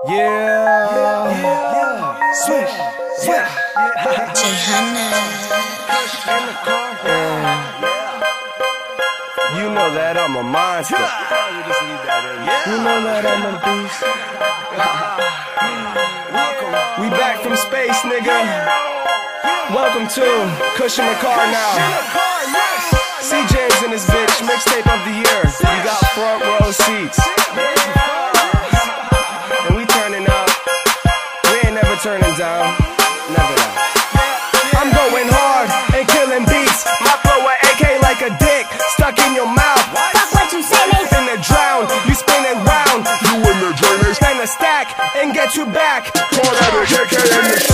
Swish, swish. Jayhana. You know that I'm a monster. You know that I'm a beast. We back from space, nigga. Welcome to Kush in the car now. CJ's in this bitch, mixtape of the year. We got front row seats. And we turning up. We ain't never turning down. Never that. I'm going hard and killing beats. My flow a AK like a dick stuck in your mouth. Fuck what you say, nigga. Finna drown, you spinning round. You in the drain, spin a stack and get you back. Call that a KK in the